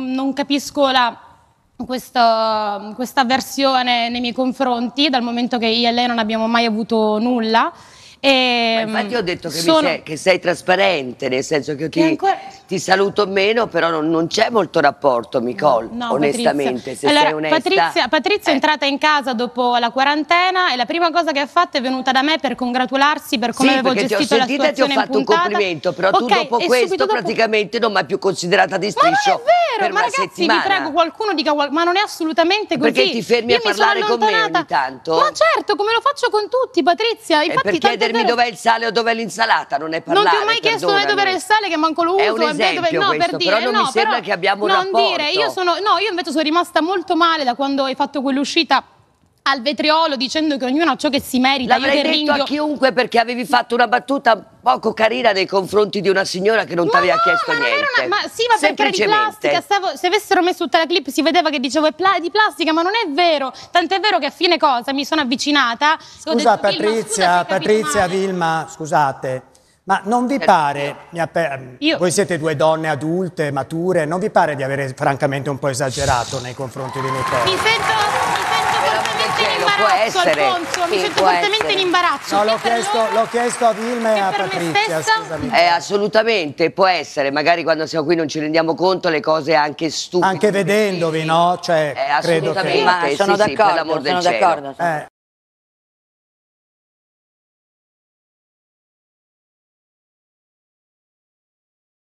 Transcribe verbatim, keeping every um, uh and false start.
non, non capisco la, questa, questa avversione nei miei confronti, dal momento che io e lei non abbiamo mai avuto nulla. E, ma infatti ho detto che, sono... mi sei, che sei trasparente, nel senso che io ti, ancora... ti saluto meno, però non, non c'è molto rapporto, Nicole, no, no, onestamente, Patrizia. se allora, sei onesta. Patrizia, Patrizia eh. è entrata in casa dopo la quarantena e la prima cosa che ha fatto è venuta da me per congratularsi per come sì, avevo gestito la situazione in puntata. Sì, perché ti ho sentita e ti ho fatto un complimento, però okay, tu dopo questo dopo... praticamente non mi hai più considerata di striscio. Ma non è vero, per ma una ragazzi, settimana. vi prego, qualcuno dica qual... ma non è assolutamente così. Perché ti fermi io a parlare con me ogni tanto? Ma certo, come lo faccio con tutti, Patrizia. Infatti, e per chiedermi vero... dov'è il sale o dov'è l'insalata, non è parlare. Non ti ho mai chiesto dove era il sale, che manco lo uso. È un esempio dove... no, questo, per dire, però non no, mi sembra però che abbiamo un non rapporto. Dire, io sono... no, io invece sono rimasta molto male da quando hai fatto quell'uscita al vetriolo dicendo che ognuno ha ciò che si merita. L'avrei detto ringhio... a chiunque, perché avevi fatto una battuta poco carina nei confronti di una signora che non ti aveva no, chiesto ma niente. Una... ma sì, ma perché era di plastica. Stavo... se avessero messo tutta la clip si vedeva che dicevo è pla... di plastica, ma non è vero. Tant'è vero che a fine cosa mi sono avvicinata. Scusa detto, Patrizia, scusa, Patrizia, Vilma, scusate. Ma non vi pare, io. voi siete due donne adulte, mature, non vi pare di avere francamente un po' esagerato nei confronti di Nicole? Mi sento, mi sento fortemente in imbarazzo, Alfonso, mi sento fortemente in imbarazzo. No, l'ho chiesto, l'ho chiesto a Vilma e a Patrizia, scusami. Eh, assolutamente, può essere, magari quando siamo qui non ci rendiamo conto le cose anche stupide. Anche vedendovi, no? Cioè, eh, credo che... Ma sono sì, d'accordo, sì, per l'amor del sono cielo. d'accordo. Eh.